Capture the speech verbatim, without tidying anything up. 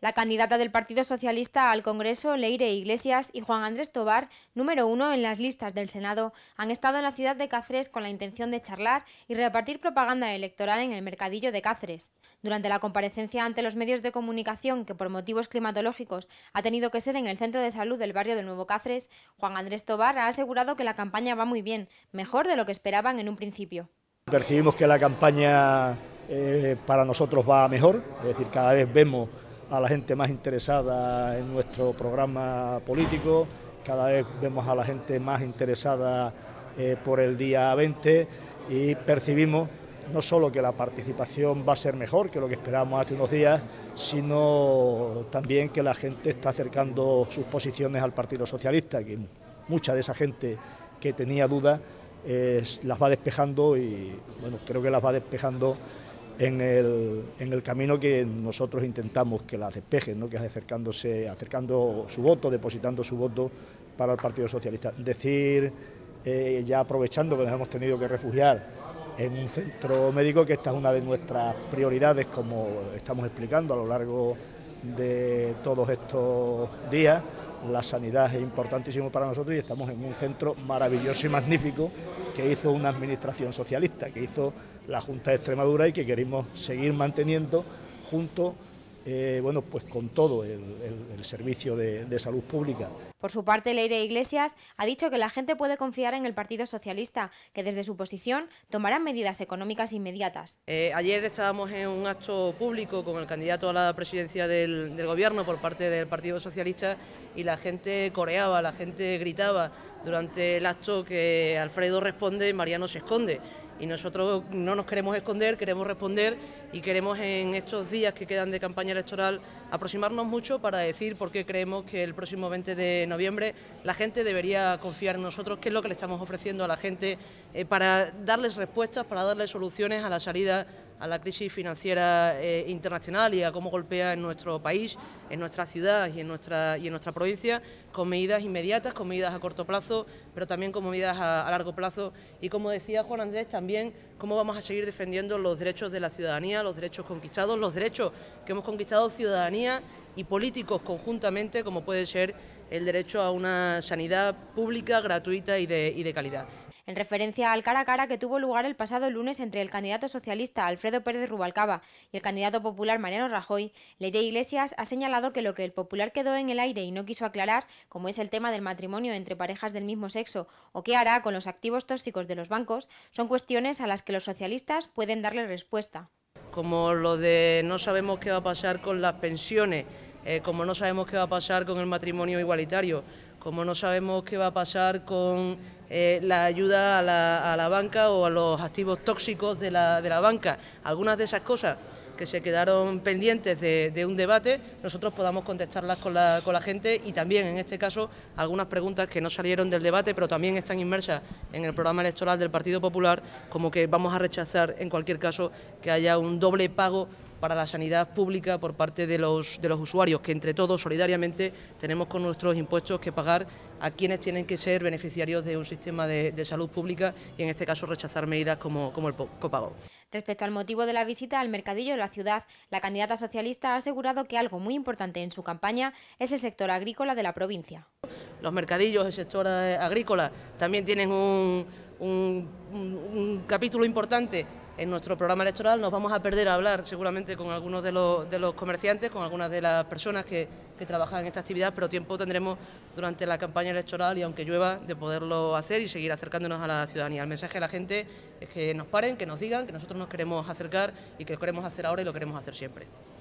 La candidata del Partido Socialista al Congreso, Leire Iglesias, y Juan Andrés Tobar, número uno en las listas del Senado, han estado en la ciudad de Cáceres con la intención de charlar y repartir propaganda electoral en el mercadillo de Cáceres. Durante la comparecencia ante los medios de comunicación, que por motivos climatológicos ha tenido que ser en el centro de salud del barrio de Nuevo Cáceres, Juan Andrés Tobar ha asegurado que la campaña va muy bien, mejor de lo que esperaban en un principio. Percibimos que la campaña eh, para nosotros va mejor, es decir, cada vez vemos a la gente más interesada en nuestro programa político, cada vez vemos a la gente más interesada eh, por el día veinte y percibimos no solo que la participación va a ser mejor que lo que esperábamos hace unos días, sino también que la gente está acercando sus posiciones al Partido Socialista, que mucha de esa gente que tenía dudas eh, las va despejando y bueno, creo que las va despejando en el, en el camino que nosotros intentamos que las despejen, ¿no? Que es acercándose, acercando su voto, depositando su voto para el Partido Socialista. Decir, eh, ya aprovechando que nos hemos tenido que refugiar en un centro médico, que esta es una de nuestras prioridades, como estamos explicando a lo largo de todos estos días. La sanidad es importantísimo para nosotros y estamos en un centro maravilloso y magnífico que hizo una administración socialista, que hizo la Junta de Extremadura y que queremos seguir manteniendo junto eh, bueno, pues con todo el, el, el servicio de, de salud pública. Por su parte, Leire Iglesias ha dicho que la gente puede confiar en el Partido Socialista, que desde su posición tomarán medidas económicas inmediatas. Eh, ayer estábamos en un acto público con el candidato a la presidencia del, del Gobierno por parte del Partido Socialista y la gente coreaba, la gente gritaba durante el acto que Alfredo responde, Mariano se esconde. Y nosotros no nos queremos esconder, queremos responder y queremos en estos días que quedan de campaña electoral aproximarnos mucho para decir por qué creemos que el próximo veinte de noviembre la gente debería confiar en nosotros, qué es lo que le estamos ofreciendo a la gente eh, para darles respuestas, para darles soluciones a la salida a la crisis financiera eh, internacional y a cómo golpea en nuestro país, en nuestra ciudad y en nuestra, y en nuestra provincia, con medidas inmediatas, con medidas a corto plazo, pero también con medidas a, a largo plazo. Y como decía Juan Andrés, también cómo vamos a seguir defendiendo los derechos de la ciudadanía, los derechos conquistados, los derechos que hemos conquistado ciudadanía y políticos conjuntamente, como puede ser el derecho a una sanidad pública, gratuita y de, y de calidad. En referencia al cara a cara que tuvo lugar el pasado lunes entre el candidato socialista Alfredo Pérez Rubalcaba y el candidato popular Mariano Rajoy, Leire Iglesias ha señalado que lo que el popular quedó en el aire y no quiso aclarar, como es el tema del matrimonio entre parejas del mismo sexo o qué hará con los activos tóxicos de los bancos, son cuestiones a las que los socialistas pueden darle respuesta. Como lo de no sabemos qué va a pasar con las pensiones, eh, como no sabemos qué va a pasar con el matrimonio igualitario, como no sabemos qué va a pasar con eh, la ayuda a la, a la banca o a los activos tóxicos de la, de la banca. Algunas de esas cosas que se quedaron pendientes de, de un debate, nosotros podamos contestarlas con la, con la gente y también, en este caso, algunas preguntas que no salieron del debate, pero también están inmersas en el programa electoral del Partido Popular, como que vamos a rechazar, en cualquier caso, que haya un doble pago para la sanidad pública por parte de los, de los usuarios, que entre todos, solidariamente, tenemos con nuestros impuestos que pagar a quienes tienen que ser beneficiarios de un sistema de, de salud pública y, en este caso, rechazar medidas como, como el copago. Respecto al motivo de la visita al mercadillo de la ciudad, la candidata socialista ha asegurado que algo muy importante en su campaña es el sector agrícola de la provincia. Los mercadillos, el sector agrícola, también tienen un, un, un, un capítulo importante en nuestro programa electoral. Nos vamos a perder a hablar seguramente con algunos de los, de los comerciantes, con algunas de las personas que, que trabajan en esta actividad, pero tiempo tendremos durante la campaña electoral y aunque llueva de poderlo hacer y seguir acercándonos a la ciudadanía. El mensaje a la gente es que nos paren, que nos digan que nosotros nos queremos acercar y que lo queremos hacer ahora y lo queremos hacer siempre.